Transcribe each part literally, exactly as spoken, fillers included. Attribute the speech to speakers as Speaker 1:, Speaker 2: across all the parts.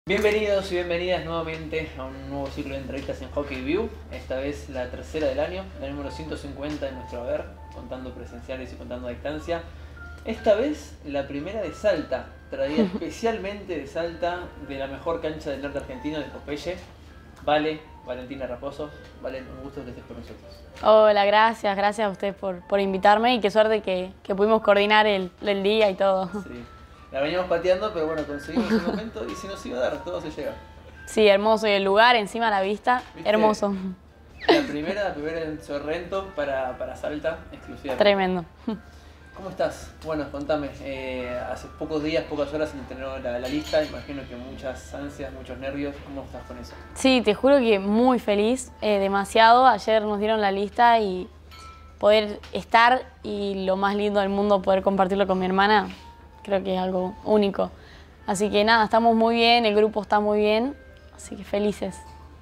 Speaker 1: Bienvenidos y bienvenidas nuevamente a un nuevo ciclo de entrevistas en Hockey View, esta vez la tercera del año, la número ciento cincuenta de nuestro haber, contando presenciales y contando a distancia. Esta vez la primera de Salta, traída especialmente de Salta, de la mejor cancha del norte argentino, de Popeye. Vale, Valentina Raposo, Vale, un gusto que estés con nosotros.
Speaker 2: Hola, gracias, gracias a ustedes por, por invitarme y qué suerte que, que pudimos coordinar el, el día y todo.
Speaker 1: Sí. La veníamos pateando, pero bueno, conseguimos un momento y se nos iba a dar, todo se llega.
Speaker 2: Sí, hermoso. Y el lugar, encima la vista, ¿viste? Hermoso.
Speaker 1: La primera, la primera en Sorrento para, para Salta, exclusiva.
Speaker 2: Tremendo.
Speaker 1: ¿Cómo estás? Bueno, contame, eh, hace pocos días, pocas horas se entrenó la, la lista, imagino que muchas ansias, muchos nervios, ¿cómo estás con eso?
Speaker 2: Sí, te juro que muy feliz, eh, demasiado. Ayer nos dieron la lista y poder estar y lo más lindo del mundo, poder compartirlo con mi hermana, creo que es algo único. Así que nada, estamos muy bien, el grupo está muy bien, así que felices.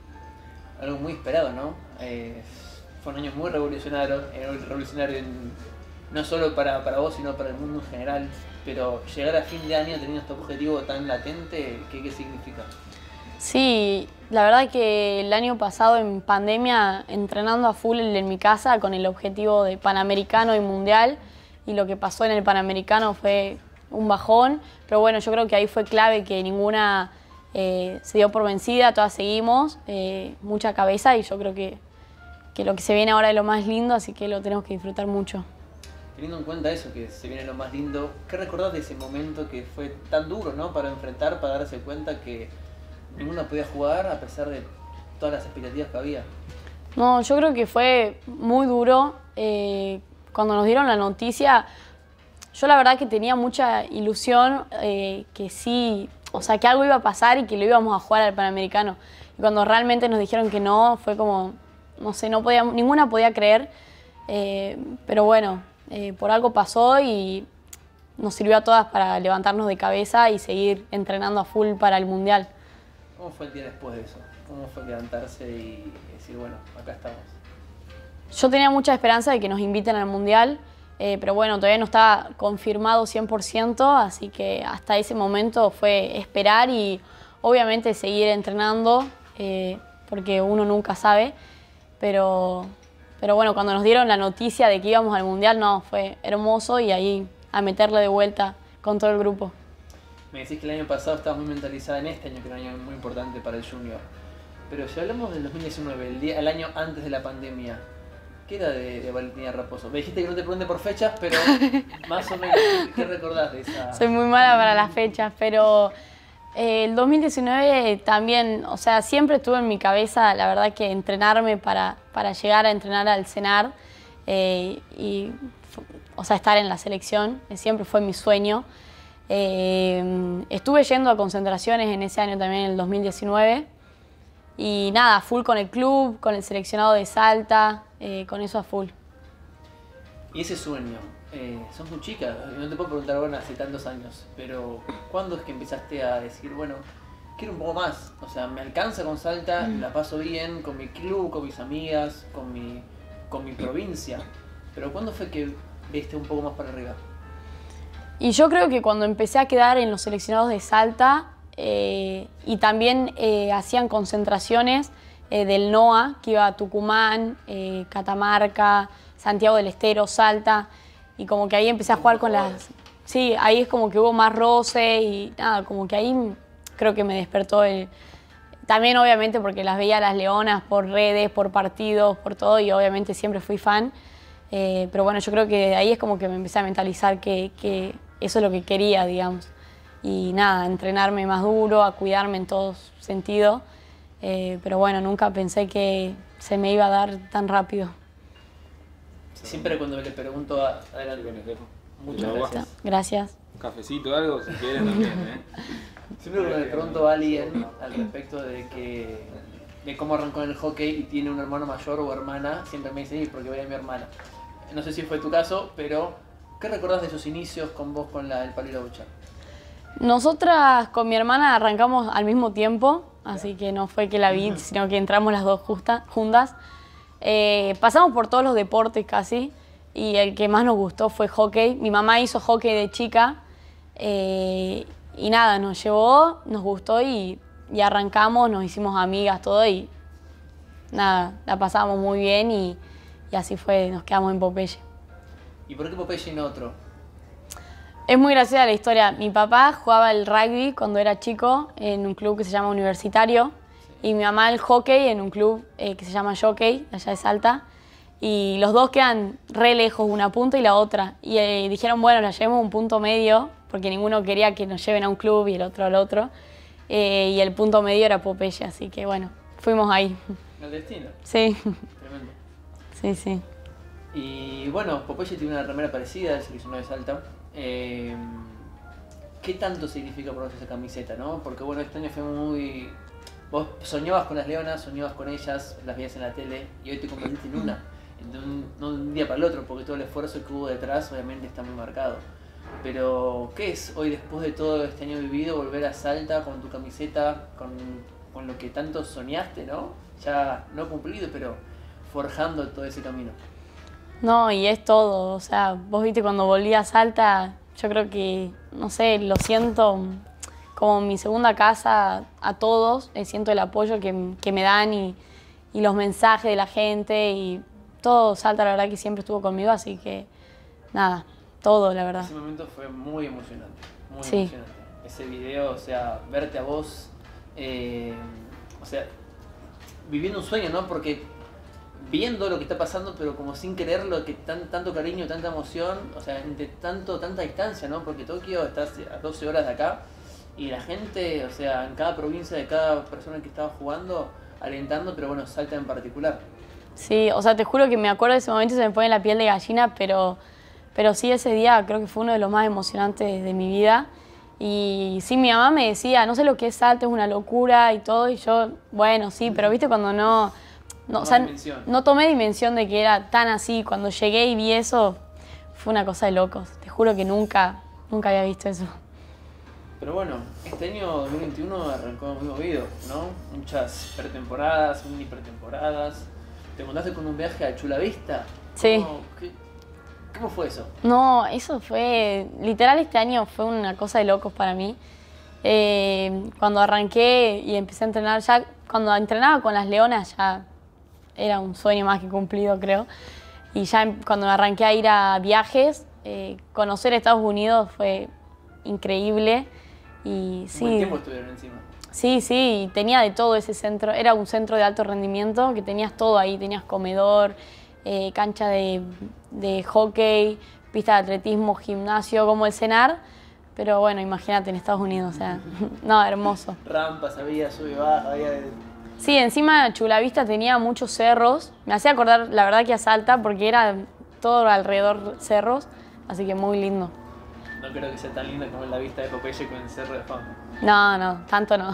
Speaker 1: Algo muy esperado, ¿no? Eh, fue un año muy revolucionario, eh, revolucionario en, no solo para, para vos, sino para el mundo en general. Pero llegar a fin de año teniendo este objetivo tan latente, ¿qué, qué significa?
Speaker 2: Sí, la verdad que el año pasado en pandemia, entrenando a full en mi casa con el objetivo de Panamericano y Mundial, y lo que pasó en el Panamericano fue un bajón, pero bueno, yo creo que ahí fue clave que ninguna eh, se dio por vencida, todas seguimos, eh, mucha cabeza, y yo creo que, que lo que se viene ahora es lo más lindo, así que lo tenemos que disfrutar mucho.
Speaker 1: Teniendo en cuenta eso, que se viene lo más lindo, ¿qué recordás de ese momento que fue tan duro, ¿no? Para enfrentar, para darse cuenta que ninguna podía jugar a pesar de todas las expectativas que había?
Speaker 2: No, yo creo que fue muy duro. Eh, cuando nos dieron la noticia, yo la verdad que tenía mucha ilusión, eh, que sí, o sea, que algo iba a pasar y que lo íbamos a jugar al Panamericano. Y cuando realmente nos dijeron que no, fue como, no sé, no podía, ninguna podía creer, eh, pero bueno, eh, por algo pasó y nos sirvió a todas para levantarnos de cabeza y seguir entrenando a full para el Mundial.
Speaker 1: ¿Cómo fue el día después de eso? ¿Cómo fue levantarse y decir, bueno, acá estamos?
Speaker 2: Yo tenía mucha esperanza de que nos inviten al Mundial. Eh, pero bueno, todavía no estaba confirmado cien por ciento, así que hasta ese momento fue esperar y obviamente seguir entrenando, eh, porque uno nunca sabe, pero, pero bueno, cuando nos dieron la noticia de que íbamos al Mundial, no, fue hermoso y ahí a meterle de vuelta con todo el grupo.
Speaker 1: Me decís que el año pasado estabas muy mentalizada en este año, que era un año muy importante para el Junior, pero si hablamos del dos mil diecinueve, el, día, el año antes de la pandemia, ¿qué era de, de Valentina Raposo? Me dijiste que no te pregunté por fechas, pero más o menos, ¿qué, qué recordás de esa?
Speaker 2: Soy muy mala para las fechas, pero eh, el dos mil diecinueve también, o sea, siempre estuvo en mi cabeza, la verdad, que entrenarme para, para llegar a entrenar al CENAR eh, y, o sea, estar en la selección, siempre fue mi sueño. Eh, estuve yendo a concentraciones en ese año también, en el dos mil diecinueve, y nada, full con el club, con el seleccionado de Salta, eh, con eso a full.
Speaker 1: Y ese sueño, eh, sos muy chica, no te puedo preguntar, bueno, hace tantos años, pero ¿cuándo es que empezaste a decir, bueno, quiero un poco más? O sea, me alcanza con Salta, mm. la paso bien con mi club, con mis amigas, con mi, con mi provincia, pero ¿cuándo fue que viste un poco más para arriba?
Speaker 2: Y yo creo que cuando empecé a quedar en los seleccionados de Salta, eh, y también eh, hacían concentraciones eh, del NOA, que iba a Tucumán, eh, Catamarca, Santiago del Estero, Salta, y como que ahí empecé a jugar con las... Sí, ahí es como que hubo más roce y nada, como que ahí creo que me despertó el... También obviamente porque las veía a las Leonas por redes, por partidos, por todo, y obviamente siempre fui fan. Eh, pero bueno, yo creo que ahí es como que me empecé a mentalizar que, que eso es lo que quería, digamos. Y nada, entrenarme más duro, a cuidarme en todos sentidos. Eh, pero bueno, nunca pensé que se me iba a dar tan rápido.
Speaker 1: Siempre cuando le pregunto a... Adelante, muchas gracias.
Speaker 2: Gracias.
Speaker 3: Un cafecito, algo, si quieren también, ¿eh?
Speaker 1: Siempre cuando le pregunto a alguien al respecto de que de cómo arrancó en el hockey y tiene un hermano mayor o hermana, siempre me dice, porque voy a mi hermana. No sé si fue tu caso, pero ¿qué recordás de esos inicios con vos con la, el palo y la bocha?
Speaker 2: Nosotras con mi hermana arrancamos al mismo tiempo, así que no fue que la vi, sino que entramos las dos justa, juntas. Eh, pasamos por todos los deportes casi, y el que más nos gustó fue hockey. Mi mamá hizo hockey de chica, eh, y nada, nos llevó, nos gustó y y arrancamos, nos hicimos amigas, todo y nada, la pasábamos muy bien y, y así fue, nos quedamos en Popeye.
Speaker 1: ¿Y por qué Popeye y no otro?
Speaker 2: Es muy graciosa la historia. Mi papá jugaba el rugby cuando era chico en un club que se llama Universitario y mi mamá el hockey en un club eh, que se llama Jockey, allá de Salta. Y los dos quedan re lejos, una punta y la otra. Y eh, dijeron, bueno, la llevemos a un punto medio, porque ninguno quería que nos lleven a un club y el otro al otro. Eh, y el punto medio era Popeye, así que bueno, fuimos ahí.
Speaker 1: El destino.
Speaker 2: Sí.
Speaker 1: Tremendo.
Speaker 2: Sí, sí.
Speaker 1: Y bueno, Popeye tiene una remera parecida al seleccionado de Salta. Eh, ¿Qué tanto significa por vos esa camiseta, no? Porque bueno, este año fue muy... Vos soñabas con las leonas, soñabas con ellas, las veías en la tele y hoy te convertiste en una. De un, no de un día para el otro, porque todo el esfuerzo que hubo detrás obviamente está muy marcado. Pero, ¿qué es hoy después de todo este año vivido volver a Salta con tu camiseta, con, con lo que tanto soñaste, ¿no? Ya no cumplido, pero forjando todo ese camino.
Speaker 2: No, y es todo, o sea, vos viste cuando volví a Salta, yo creo que, no sé, lo siento como mi segunda casa a todos, eh, siento el apoyo que, que me dan y, y los mensajes de la gente y todo Salta la verdad que siempre estuvo conmigo, así que nada, todo la verdad.
Speaker 1: Ese momento fue muy emocionante, muy
Speaker 2: Sí.
Speaker 1: emocionante. Ese video, o sea, verte a vos, eh, o sea, viviendo un sueño, ¿no? Porque viendo lo que está pasando, pero como sin quererlo, que tan, tanto cariño, tanta emoción, o sea, entre tanto, tanta distancia, ¿no? Porque Tokio está a doce horas de acá y la gente, o sea, en cada provincia de cada persona que estaba jugando, alentando, pero bueno, Salta en particular.
Speaker 2: Sí, o sea, te juro que me acuerdo de ese momento y se me pone la piel de gallina, pero, pero sí, ese día creo que fue uno de los más emocionantes de mi vida. Y sí, mi mamá me decía, no sé lo que es Salta, es una locura y todo, y yo, bueno, sí, pero viste cuando no... No, o sea, no tomé dimensión de que era tan así. Cuando llegué y vi eso, fue una cosa de locos. Te juro que nunca, nunca había visto eso.
Speaker 1: Pero bueno, este año dos mil veintiuno arrancó muy movido, ¿no? Muchas pretemporadas, mini pretemporadas. ¿Te contaste con un viaje a Chula Vista?
Speaker 2: Sí.
Speaker 1: ¿Cómo, qué, ¿Cómo fue eso?
Speaker 2: No, eso fue... Literal este año fue una cosa de locos para mí. Eh, cuando arranqué y empecé a entrenar, ya cuando entrenaba con las leonas ya... Era un sueño más que cumplido, creo. Y ya cuando arranqué a ir a viajes, eh, conocer Estados Unidos fue increíble. Y sí,
Speaker 1: ¿Cuánto tiempo estuvieron encima?
Speaker 2: Sí, sí, tenía de todo ese centro. Era un centro de alto rendimiento que tenías todo ahí. Tenías comedor, eh, cancha de, de hockey, pista de atletismo, gimnasio, como el cenar. Pero bueno, imagínate en Estados Unidos, o sea, no, hermoso.
Speaker 1: Rampas, había sube y baja, había...
Speaker 2: Sí, encima Chula Vista tenía muchos cerros. Me hacía acordar, la verdad, que a Salta, porque era todo alrededor cerros, así que muy lindo.
Speaker 1: No creo que sea tan linda como en la vista de Popeye con el Cerro de Fama.
Speaker 2: No, no, tanto no.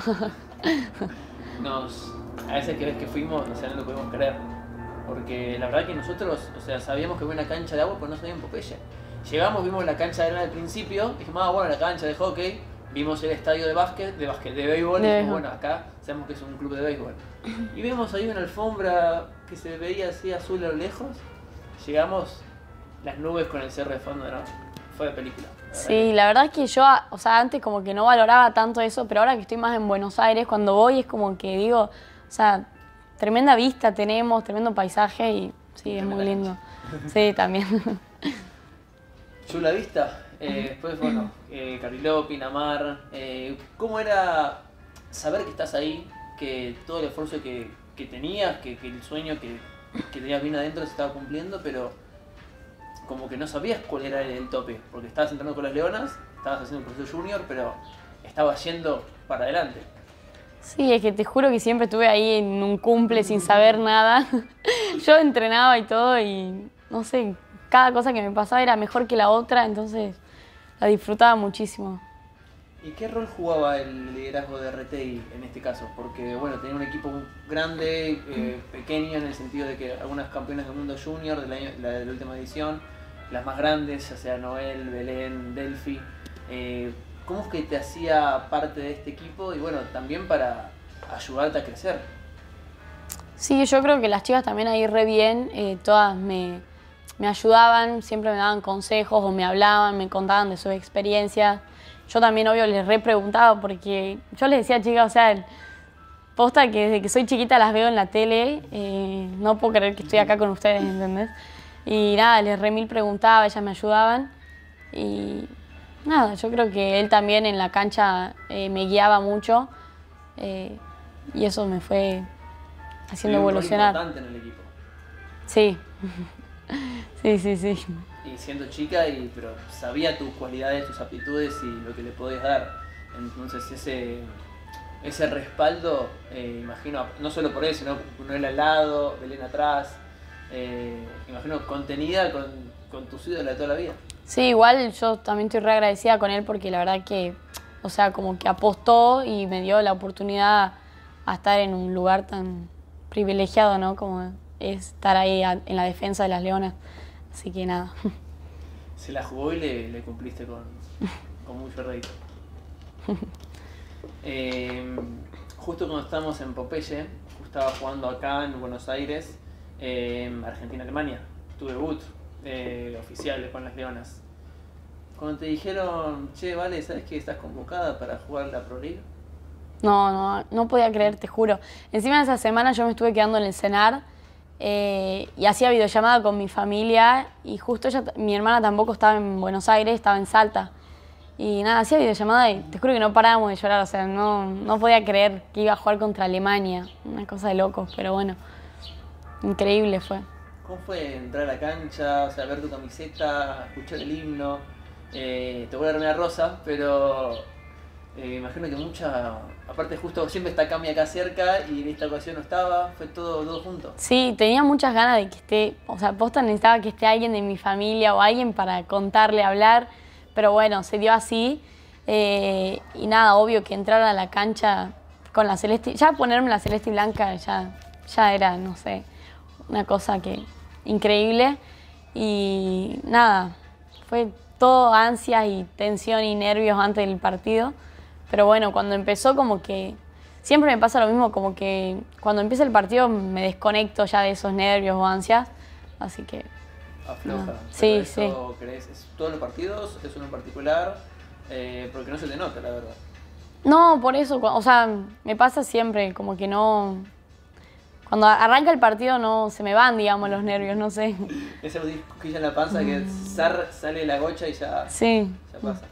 Speaker 1: Nos, a veces que ves que fuimos, o sea, no lo podemos creer. Porque la verdad que nosotros, o sea, sabíamos que había una cancha de agua, pero no sabíamos Popeye. Llegamos, vimos la cancha de arena al principio, dijimos, ah, bueno, la cancha de hockey. Vimos el estadio de básquet, de básquet, de béisbol,
Speaker 2: de
Speaker 1: y dijimos,
Speaker 2: béisbol.
Speaker 1: bueno, acá sabemos que es un club de béisbol. Y vemos ahí una alfombra que se veía así azul a lo lejos. Llegamos, las nubes con el cerro de fondo, ¿no? Fue de película. La
Speaker 2: Sí, la verdad es que yo, o sea, antes como que no valoraba tanto eso, pero ahora que estoy más en Buenos Aires, cuando voy es como que digo, o sea, tremenda vista tenemos, tremendo paisaje y sí,
Speaker 1: Y
Speaker 2: es muy
Speaker 1: tremenda
Speaker 2: lindo. Sí, también.
Speaker 1: Chula Vista, eh, después, bueno, eh, Cariló, Pinamar. Eh, ¿Cómo era saber que estás ahí, que todo el esfuerzo que, que tenías, que, que el sueño que, que tenías bien adentro se estaba cumpliendo, pero como que no sabías cuál era el, el tope? Porque estabas entrando con las leonas, estabas haciendo un proceso junior, pero estabas yendo para adelante.
Speaker 2: Sí, es que te juro que siempre estuve ahí en un cumple sin saber nada. Yo entrenaba y todo y no sé, cada cosa que me pasaba era mejor que la otra, entonces la disfrutaba muchísimo.
Speaker 1: ¿Y qué rol jugaba el liderazgo de R T I en este caso? Porque bueno, tenía un equipo grande, eh, pequeño en el sentido de que algunas campeonas del mundo junior del año, la de la última edición, las más grandes, ya sea Noel, Belén, Delphi. Eh, ¿Cómo es que te hacía parte de este equipo y bueno, también para ayudarte a crecer?
Speaker 2: Sí, yo creo que las chicas también ahí re bien, eh, todas me, me ayudaban, siempre me daban consejos o me hablaban, me contaban de sus experiencias yo también, obvio, les re preguntaba porque yo les decía, chicas, o sea, posta que desde que soy chiquita las veo en la tele, eh, no puedo creer que estoy acá con ustedes, ¿entendés? Y nada, les re mil preguntaba, ellas me ayudaban y nada, yo creo que él también en la cancha eh, me guiaba mucho eh, y eso me fue haciendo evolucionar.
Speaker 1: Un rol importante en el equipo.
Speaker 2: Sí, sí, sí, sí.
Speaker 1: Y siendo chica, y, pero sabía tus cualidades, tus aptitudes y lo que le podías dar. Entonces ese, ese respaldo, eh, imagino, no solo por él, sino con él al lado, Belén atrás, eh, imagino contenida con, con tus ídolos de toda la vida.
Speaker 2: Sí, igual yo también estoy re agradecida con él porque la verdad que, o sea, como que apostó y me dio la oportunidad a estar en un lugar tan privilegiado, ¿no? Como es estar ahí a, en la defensa de las Leonas. Así que nada.
Speaker 1: Se la jugó y le, le cumpliste con, con mucho rédito. Eh, justo cuando estábamos en Popeye, estaba jugando acá en Buenos Aires, eh, Argentina-Alemania. Tu debut eh, oficial con las Leonas. Cuando te dijeron, che, vale, ¿sabes que estás convocada para jugar la Pro League?
Speaker 2: No, no, no podía creer, te juro. Encima de esa semana yo me estuve quedando en el CENAR eh, y hacía videollamada con mi familia y justo ella, mi hermana tampoco estaba en Buenos Aires, estaba en Salta. Y nada, hacía videollamada y te juro que no parábamos de llorar, o sea, no, no podía creer que iba a jugar contra Alemania, una cosa de locos, pero bueno, increíble fue.
Speaker 1: ¿Cómo fue entrar a la cancha, o sea, ver tu camiseta, escuchar el himno? Eh, te voy a dar una rosa, pero eh, imagino que mucha, aparte justo siempre está Cami acá cerca y en esta ocasión no estaba, fue todo, todo junto.
Speaker 2: Sí, tenía muchas ganas de que esté, o sea, posta necesitaba que esté alguien de mi familia o alguien para contarle, hablar, pero bueno, se dio así eh, y nada, obvio que entrar a la cancha con la celeste, ya ponerme la celeste y blanca ya, ya era, no sé, una cosa que increíble y nada, fue todo ansias y tensión y nervios antes del partido, pero bueno, cuando empezó como que siempre me pasa lo mismo, como que cuando empieza el partido me desconecto ya de esos nervios o ansias, así que
Speaker 1: afloja.
Speaker 2: no. Sí, sí.
Speaker 1: ¿Crees? ¿Es todos los partidos? ¿Es uno en particular? Eh, porque no se te nota, la verdad.
Speaker 2: No, por eso, o sea, me pasa siempre, como que no... Cuando arranca el partido no se me van, digamos, los nervios, no sé.
Speaker 1: Ese cosquilla en la panza que zar, sale la gocha y ya,
Speaker 2: sí.
Speaker 1: ya pasa.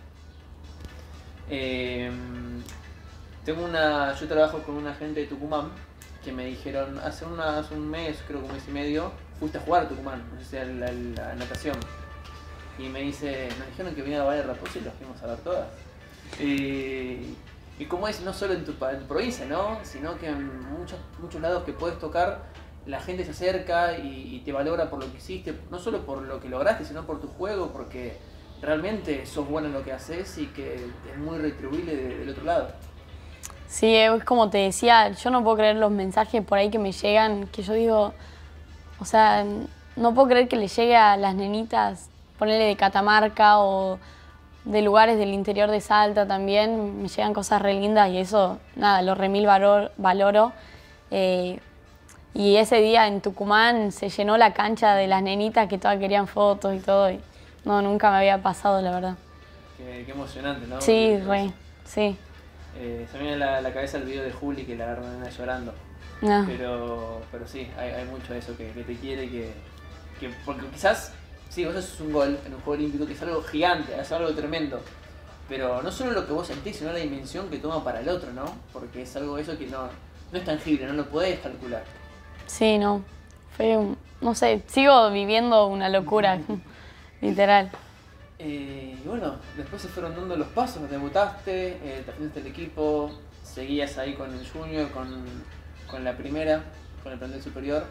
Speaker 1: Eh, tengo una, yo trabajo con una gente de Tucumán que me dijeron hace, una, hace un mes, creo que un mes y medio, fuiste a jugar a Tucumán, no sé si a la, la, la natación. Y me dice, nos dijeron que venía a Valle Raposo y los fuimos a ver todas. Y, y como es, no solo en tu, en tu provincia, ¿no? Sino que en muchos, muchos lados que puedes tocar, la gente se acerca y, y te valora por lo que hiciste, no solo por lo que lograste, sino por tu juego, porque realmente sos bueno en lo que haces y que es muy retribuible de, del otro lado.
Speaker 2: Sí, es como te decía, yo no puedo creer los mensajes por ahí que me llegan, que yo digo, o sea, no puedo creer que le llegue a las nenitas, ponerle de Catamarca o de lugares del interior de Salta también, me llegan cosas re lindas y eso, nada, lo re mil valor, valoro. Eh, y ese día en Tucumán se llenó la cancha de las nenitas que todas querían fotos y todo, y no, nunca me había pasado, la verdad.
Speaker 1: Qué, qué emocionante, ¿no?
Speaker 2: Sí,
Speaker 1: Porque,
Speaker 2: re, sí.
Speaker 1: Eh, se me viene a la, la cabeza el video de Juli que la agarran llorando.
Speaker 2: No.
Speaker 1: Pero, pero sí, hay, hay mucho de eso que, que te quiere, que, que... Porque quizás, sí, vos haces un gol en un juego olímpico que es algo gigante, es algo tremendo. Pero no solo lo que vos sentís, sino la dimensión que toma para el otro, ¿no? Porque es algo eso que no, no es tangible, no lo podés calcular.
Speaker 2: Sí, no. Fue un, no sé, sigo viviendo una locura, literal.
Speaker 1: Eh, y bueno, después se fueron dando los pasos, debutaste, eh, te fuiste al equipo, seguías ahí con el junior, con, con la primera, con el plantel superior.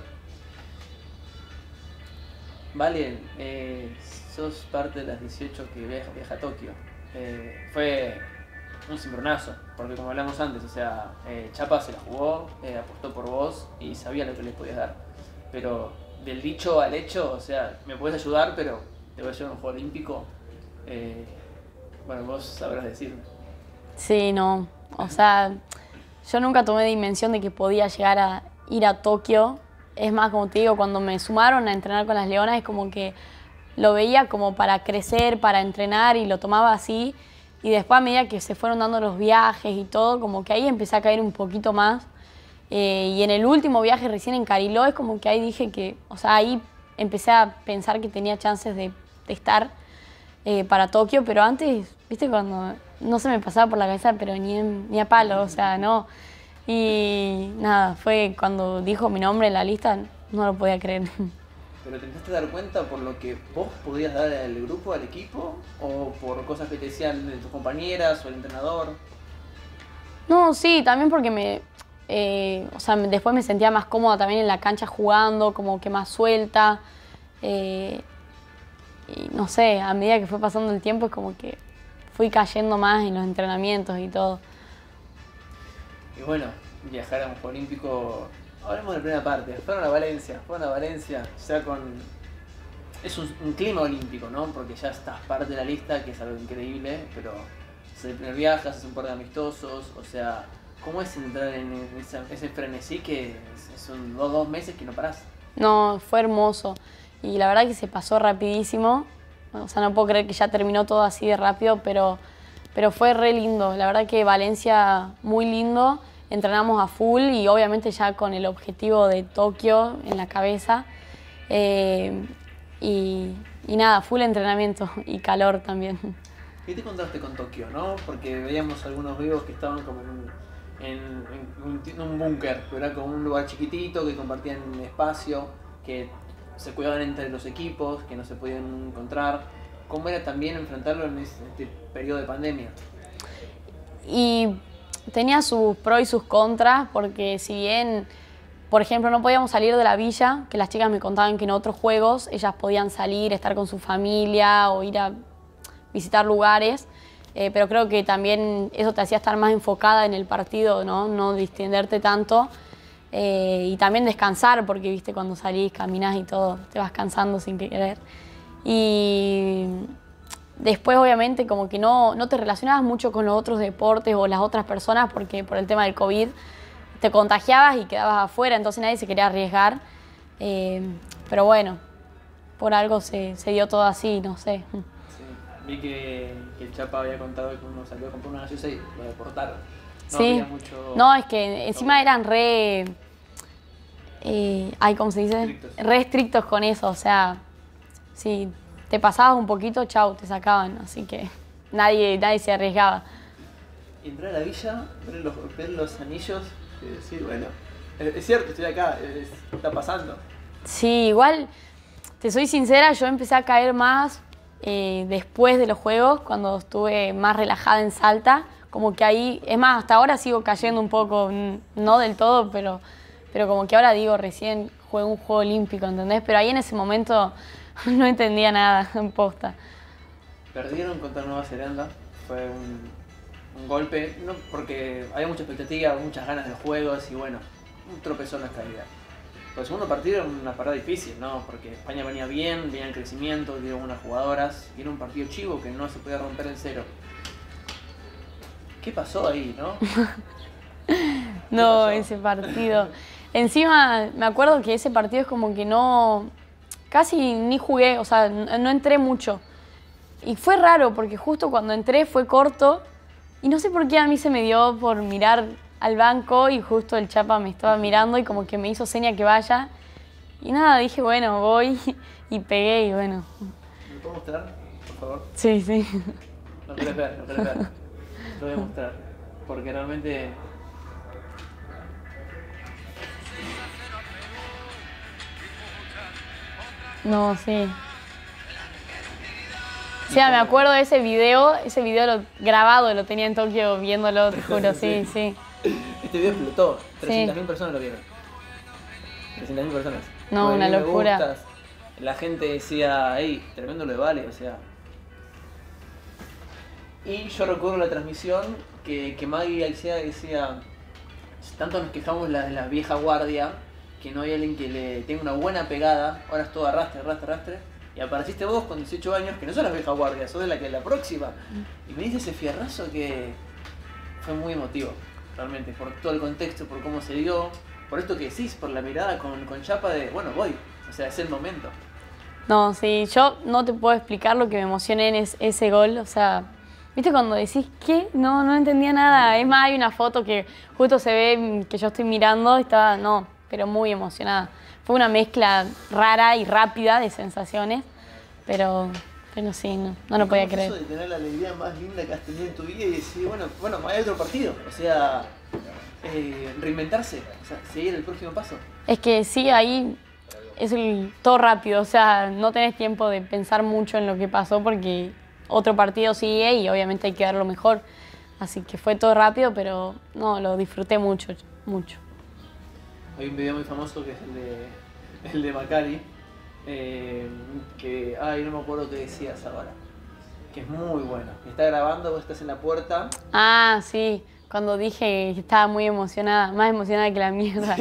Speaker 1: Vale, eh, sos parte de las dieciocho que viaja, viaja a Tokio. Eh, fue un cimbronazo, porque como hablamos antes, o sea, eh, Chapa se la jugó, eh, apostó por vos y sabía lo que les podías dar. Pero del dicho al hecho, o sea, me podés ayudar, pero te voy a llevar a un juego olímpico. Eh, bueno, vos sabrás decirme.
Speaker 2: Sí, no. O sea, yo nunca tomé dimensión de que podía llegar a ir a Tokio. Es más, como te digo, cuando me sumaron a entrenar con las Leonas, es como que lo veía como para crecer, para entrenar y lo tomaba así. Y después a medida que se fueron dando los viajes y todo, como que ahí empecé a caer un poquito más. Eh, y en el último viaje recién en Cariló es como que ahí dije que, o sea, ahí empecé a pensar que tenía chances de, de estar eh, para Tokio, pero antes, viste, cuando no se me pasaba por la cabeza, pero ni, en, ni a palo, o sea, no. Y nada, fue cuando dijo mi nombre en la lista, no lo podía creer.
Speaker 1: ¿Pero te empezaste a dar cuenta por lo que vos podías dar al grupo, al equipo? ¿O por cosas que te decían de tus compañeras o el entrenador?
Speaker 2: No, sí, también porque me, eh, o sea, después me sentía más cómoda también en la cancha jugando, como que más suelta. Eh, y no sé, a medida que fue pasando el tiempo es como que fui cayendo más en los entrenamientos y todo.
Speaker 1: Y bueno, viajar a un Juego Olímpico, hablemos de la primera parte, fueron a Valencia, fueron a Valencia, ya con... Es un, un clima olímpico, ¿no? Porque ya estás parte de la lista, que es algo increíble, pero es el primer viaje, haces un par de amistosos, o sea, ¿cómo es entrar en esa, ese frenesí que son dos, dos meses que no parás?
Speaker 2: No, fue hermoso y la verdad que se pasó rapidísimo, o sea, no puedo creer que ya terminó todo así de rápido, pero, pero fue re lindo, la verdad que Valencia muy lindo, entrenamos a full y obviamente ya con el objetivo de Tokio en la cabeza. Eh, Y, y nada, full entrenamiento y calor también.
Speaker 1: ¿Qué te contraste con Tokio, no? Porque veíamos algunos videos que estaban como en un, en, en un, en un búnker, era como un lugar chiquitito, que compartían espacio, que se cuidaban entre los equipos, que no se podían encontrar. ¿Cómo era también enfrentarlo en este periodo de pandemia?
Speaker 2: Y tenía sus pros y sus contras, porque si bien... Por ejemplo, no podíamos salir de la villa, que las chicas me contaban que en otros juegos ellas podían salir, estar con su familia o ir a visitar lugares, eh, pero creo que también eso te hacía estar más enfocada en el partido, no, no distenderte tanto eh, y también descansar, porque viste cuando salís, caminás y todo, te vas cansando sin querer. Y después obviamente como que no, no te relacionabas mucho con los otros deportes o las otras personas, porque por el tema del COVID te contagiabas y quedabas afuera, entonces nadie se quería arriesgar. Eh, pero bueno, por algo se, se dio todo así, no sé.
Speaker 1: Sí, vi que, que el Chapa había contado que uno salió a comprar una gaseosa y lo deportaron. No
Speaker 2: sí,
Speaker 1: había mucho...
Speaker 2: no, es que encima eran re... Eh, ay, ¿cómo se dice?
Speaker 1: Estrictos.
Speaker 2: Re estrictos con eso, o sea, si te pasabas un poquito, chau, te sacaban, así que nadie, nadie se arriesgaba.
Speaker 1: Y entrar a la villa, ver los, ver los anillos... y decir, bueno, es cierto, estoy acá, es, está pasando.
Speaker 2: Sí, igual, te soy sincera, yo empecé a caer más eh, después de los juegos, cuando estuve más relajada en Salta, como que ahí, es más, hasta ahora sigo cayendo un poco, no del todo, pero, pero como que ahora digo, recién jugué un juego olímpico, ¿entendés? Pero ahí en ese momento no entendía nada, en posta.
Speaker 1: Perdieron contra Nueva Zelanda, fue un... un golpe, no, porque había mucha expectativa, muchas ganas de juegos y bueno, un tropezón en la calidad. Pero el segundo partido era una parada difícil, ¿no? Porque España venía bien, venía en crecimiento, dio unas jugadoras y era un partido chivo que no se podía romper en cero. ¿Qué pasó ahí, no?
Speaker 2: No, ese partido. Encima, me acuerdo que ese partido es como que no... Casi ni jugué, o sea, no entré mucho. Y fue raro porque justo cuando entré fue corto. Y no sé por qué a mí se me dio por mirar al banco y justo el Chapa me estaba mirando y como que me hizo seña que vaya. Y nada, dije, bueno, voy y pegué y bueno.
Speaker 1: ¿Me puedo mostrar, por favor?
Speaker 2: Sí, sí.
Speaker 1: Lo querés ver, lo querés ver. Lo voy a mostrar. Porque realmente...
Speaker 2: No, sí. O sea, me acuerdo de ese video, ese video lo, grabado, lo tenía en Tokio viéndolo, te juro, sí, sí.
Speaker 1: Este video explotó, trescientas mil
Speaker 2: Sí.
Speaker 1: personas lo vieron. trescientas mil personas.
Speaker 2: No,
Speaker 1: nueve
Speaker 2: una
Speaker 1: mil me
Speaker 2: locura.
Speaker 1: gustas. La gente decía, hey, tremendo lo de Vale, o sea. Y yo recuerdo la transmisión que, que Maggie Alcea decía, tanto nos quejamos la, de la vieja guardia, que no hay alguien que le tenga una buena pegada, ahora es todo arrastre, arrastre, arrastre. Y apareciste vos con dieciocho años, que no sos la vieja guardia, sos de la que la próxima. Y me diste ese fierrazo que fue muy emotivo, realmente, por todo el contexto, por cómo se dio, por esto que decís, por la mirada con, con Chapa de, bueno, voy, o sea, es el momento.
Speaker 2: No, sí, yo no te puedo explicar lo que me emocioné en es, ese gol, o sea, ¿Viste cuando decís qué? No, no entendía nada. Es más, hay una foto que justo se ve que yo estoy mirando y estaba, no, pero muy emocionada. Fue una mezcla rara y rápida de sensaciones, pero, pero sí, no, no lo podía creer.
Speaker 1: ¿Cómo es eso de tener la alegría más linda que has tenido en tu vida y decir, bueno, bueno, hay otro partido? O sea, eh, reinventarse, o sea, seguir el próximo paso.
Speaker 2: Es que sí, ahí es el, todo rápido, o sea, no tenés tiempo de pensar mucho en lo que pasó porque otro partido sigue y obviamente hay que dar lo mejor. Así que fue todo rápido, pero no, lo disfruté mucho, mucho.
Speaker 1: Hay un video muy famoso que es el de, el de Macari, eh, que, ay, no me acuerdo qué decías ahora, que es muy bueno. Está grabando, vos estás en la puerta.
Speaker 2: Ah, sí, cuando dije que estaba muy emocionada, más emocionada que la mierda.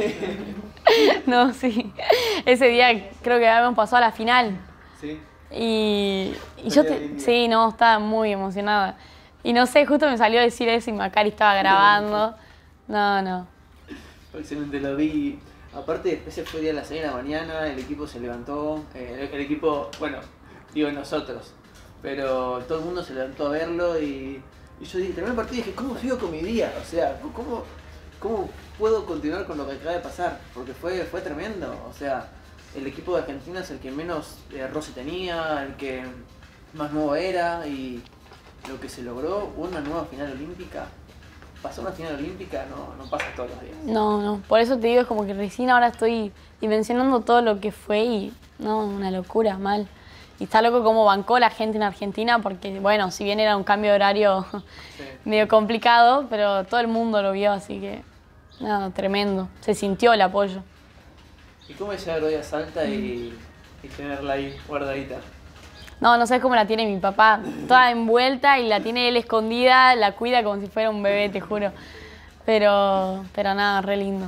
Speaker 2: No, sí. Ese día creo que habíamos pasado a la final.
Speaker 1: Sí.
Speaker 2: Y, y yo, te, sí, no, estaba muy emocionada. Y no sé, justo me salió a decir eso y Macari estaba grabando. No, no.
Speaker 1: Excelente, lo vi. Aparte, ese fue el día de las seis de la mañana, el equipo se levantó. Eh, el, el equipo, bueno, digo nosotros, pero todo el mundo se levantó a verlo y, y yo dije, terminé el partido y dije, ¿cómo sigo con mi día? O sea, ¿cómo, cómo puedo continuar con lo que acaba de pasar? Porque fue, fue tremendo. O sea, el equipo de Argentina es el que menos eh, roce tenía, el que más nuevo era y lo que se logró, una nueva final olímpica. Pasar una final olímpica no, no pasa todos los días.
Speaker 2: No, no, por eso te digo, es como que recién ahora estoy dimensionando todo lo que fue y no, una locura, mal. Y está loco cómo bancó la gente en Argentina porque, bueno, si bien era un cambio de horario sí. medio complicado, pero todo el mundo lo vio, así que, nada, no, tremendo. Se sintió el apoyo.
Speaker 1: ¿Y cómo es llegar hoy a Salta y, y tenerla ahí guardadita?
Speaker 2: No, no sabes cómo la tiene mi papá, toda envuelta y la tiene él escondida, la cuida como si fuera un bebé, te juro. Pero, pero nada, re lindo.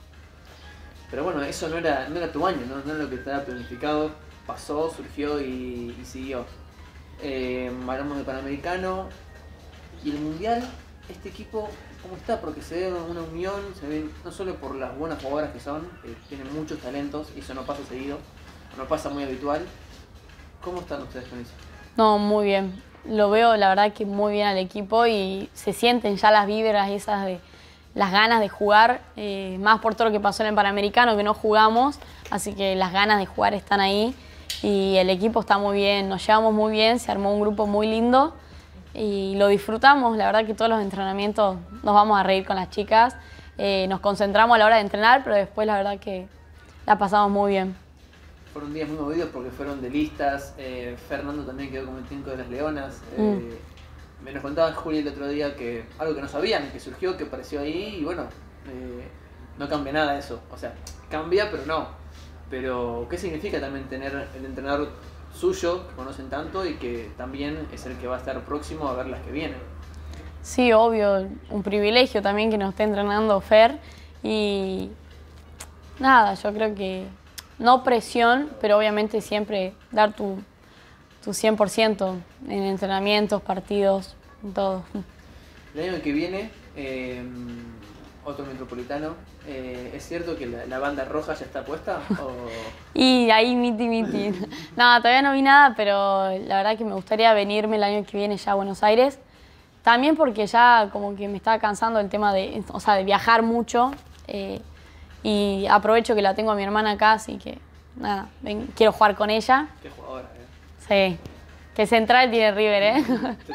Speaker 1: Pero bueno, eso no era, no era tu año, no, no era lo que estaba planificado, pasó, surgió y, y siguió. Eh, hablamos de Panamericano y el Mundial, este equipo, ¿cómo está? Porque se ve una unión, se ve no solo por las buenas jugadoras que son, eh, tienen muchos talentos y eso no pasa seguido, no pasa muy habitual. ¿Cómo están ustedes con eso?
Speaker 2: No, muy bien. Lo veo, la verdad, que muy bien al equipo y se sienten ya las vibras esas de las ganas de jugar, eh, más por todo lo que pasó en el Panamericano, que no jugamos, así que las ganas de jugar están ahí y el equipo está muy bien, nos llevamos muy bien, se armó un grupo muy lindo y lo disfrutamos. La verdad que todos los entrenamientos nos vamos a reír con las chicas, eh, nos concentramos a la hora de entrenar, pero después la verdad que la pasamos muy bien.
Speaker 1: Fueron días muy movidos porque fueron de listas, eh, Fernando también quedó como el técnico de las Leonas. Eh, mm. Me nos contaba Juli el otro día que algo que no sabían, que surgió, que apareció ahí y bueno, eh, no cambia nada eso. O sea, cambia pero no. Pero ¿qué significa también tener el entrenador suyo, que conocen tanto y que también es el que va a estar próximo a ver las que vienen?
Speaker 2: Sí, obvio, un privilegio también que nos esté entrenando Fer y nada, yo creo que no presión, pero obviamente siempre dar tu, tu cien por ciento en entrenamientos, partidos, en todo.
Speaker 1: El año que viene, eh, otro Metropolitano, eh, ¿es cierto que la, la banda roja ya está puesta? O...
Speaker 2: Y ahí miti miti. No, todavía no vi nada, pero la verdad que me gustaría venirme el año que viene ya a Buenos Aires. También porque ya como que me estaba cansando el tema de, o sea, de viajar mucho. Eh, Y aprovecho que la tengo a mi hermana acá, así que nada, ven, quiero jugar con ella.
Speaker 1: Qué jugadora, ¿eh?
Speaker 2: Sí, que central tiene River, ¿eh?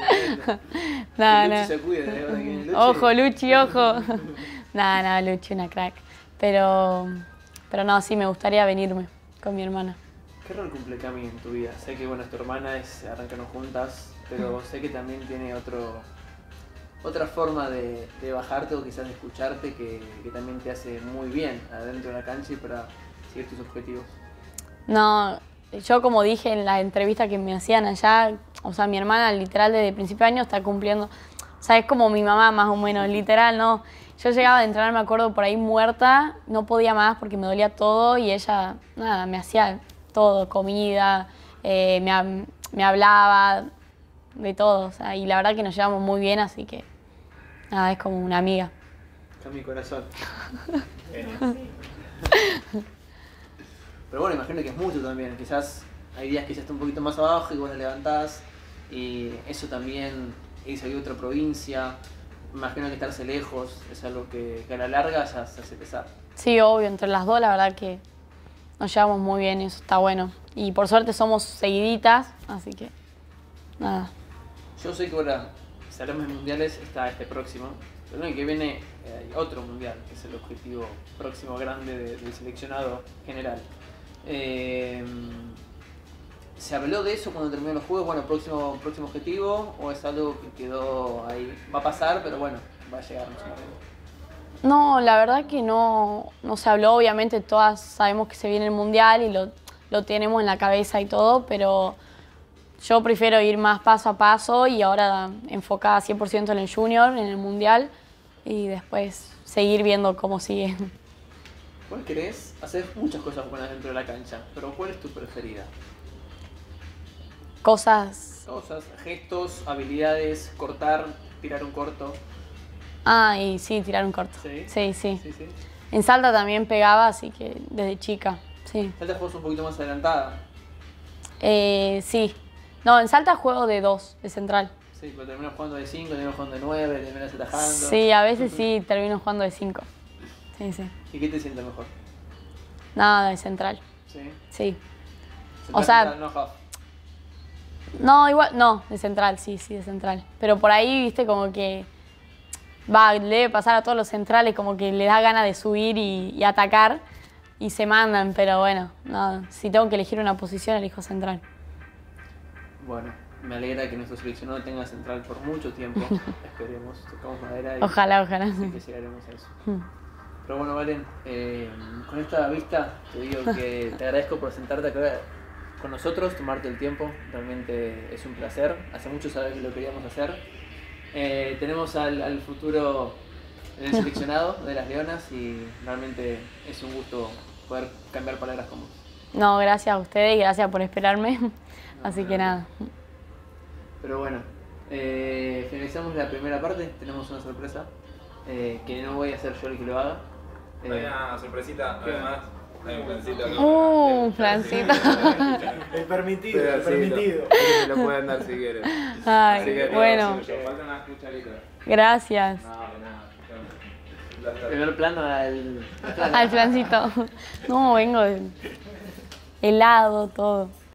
Speaker 1: Nada, nada. Se cuida, ¿eh? Luchi.
Speaker 2: Ojo, Luchi, ojo. Nada, nada, Luchi, una crack. Pero, pero no, sí, me gustaría venirme con mi hermana.
Speaker 1: ¿Qué rol cumple Cami en tu vida? Sé que, bueno, es tu hermana, es, arrancaron juntas, pero sé que también tiene otro... otra forma de, de bajarte o quizás de escucharte que, que también te hace muy bien adentro de la cancha y para seguir tus objetivos.
Speaker 2: No, yo como dije en la entrevista que me hacían allá, o sea, mi hermana literal desde principio de año está cumpliendo, o sea, es como mi mamá más o menos, literal, ¿no? Yo llegaba a entrenar, me acuerdo, por ahí muerta, no podía más porque me dolía todo y ella, nada, me hacía todo, comida, eh, me, me hablaba, de todo, o sea, y la verdad que nos llevamos muy bien, así que nada, es como una amiga.
Speaker 1: Está mi corazón. Pero bueno, imagino que es mucho también, quizás hay días que ya está un poquito más abajo y vos la levantás y eso también irse a otra provincia, me imagino que estarse lejos es algo que, que a la larga ya se hace pesar.
Speaker 2: Sí, obvio, entre las dos la verdad que nos llevamos muy bien, eso está bueno. Y por suerte somos seguiditas, así que nada.
Speaker 1: Yo sé que ahora, si hablamos de mundiales, está este próximo, pero el año que viene eh, hay otro mundial, que es el objetivo próximo grande de, del seleccionado general. Eh, ¿Se habló de eso cuando terminó los juegos? Bueno, próximo, próximo objetivo, o es algo que quedó ahí? Va a pasar, pero bueno, va a llegar en su momento.
Speaker 2: No, la verdad que no, no se habló, obviamente todas sabemos que se viene el mundial y lo, lo tenemos en la cabeza y todo, pero yo prefiero ir más paso a paso y ahora enfocada cien por ciento en el junior, en el mundial, y después seguir viendo cómo sigue.
Speaker 1: ¿Cuál querés? Hacer muchas cosas buenas dentro de la cancha, pero ¿cuál es tu preferida?
Speaker 2: Cosas...
Speaker 1: Cosas, gestos, habilidades, cortar, tirar un corto.
Speaker 2: Ah, y sí, tirar un corto.
Speaker 1: ¿Sí?
Speaker 2: Sí, sí.
Speaker 1: Sí, sí.
Speaker 2: En Salta también pegaba, así que desde chica, sí.
Speaker 1: Salta juegos un poquito más adelantada.
Speaker 2: Eh, sí. No, en Salta juego de dos, de central.
Speaker 1: Sí, pero terminas jugando de cinco, terminas jugando de nueve, terminas atajando.
Speaker 2: Sí, a veces sí termino jugando de cinco. Sí, sí.
Speaker 1: ¿Y qué te sientes mejor?
Speaker 2: Nada, de central.
Speaker 1: Sí.
Speaker 2: Sí.
Speaker 1: Central,
Speaker 2: O sea-
Speaker 1: central, no half.
Speaker 2: No, igual, no, de central, sí, sí, de central. Pero por ahí, viste, como que va, le debe pasar a todos los centrales, como que le da ganas de subir y, y atacar y se mandan, pero bueno, no, si tengo que elegir una posición, elijo central.
Speaker 1: Bueno, me alegra que nuestro seleccionado tenga central por mucho tiempo. Esperemos, tocamos madera y
Speaker 2: Ojalá, ojalá.
Speaker 1: sí que llegaremos a eso.
Speaker 2: Mm.
Speaker 1: Pero bueno, Valen, eh, con esta vista te digo que te agradezco por sentarte acá con nosotros, tomarte el tiempo. Realmente es un placer. Hace mucho sabes que lo queríamos hacer. Eh, tenemos al, al futuro en el seleccionado de las Leonas y realmente es un gusto poder cambiar palabras con vos.
Speaker 2: No, gracias a ustedes y gracias por esperarme. Así que nada.
Speaker 1: Pero bueno, eh, finalizamos la primera parte. Tenemos una sorpresa eh, que no voy a hacer yo el que lo haga.
Speaker 3: Hay
Speaker 1: Eh,
Speaker 3: una sorpresita, además. Hay un plancito acá.
Speaker 2: Uh, un flancito.
Speaker 4: El permitido, el
Speaker 3: Pedacito.
Speaker 4: permitido.
Speaker 3: Me lo pueden dar si quieren.
Speaker 2: Ay,
Speaker 3: Así que,
Speaker 2: bueno,
Speaker 3: sí, faltan unas cucharitas.
Speaker 2: gracias.
Speaker 3: No, de nada.
Speaker 1: primer plano al...
Speaker 2: Al flancito. No, vengo de helado, todo.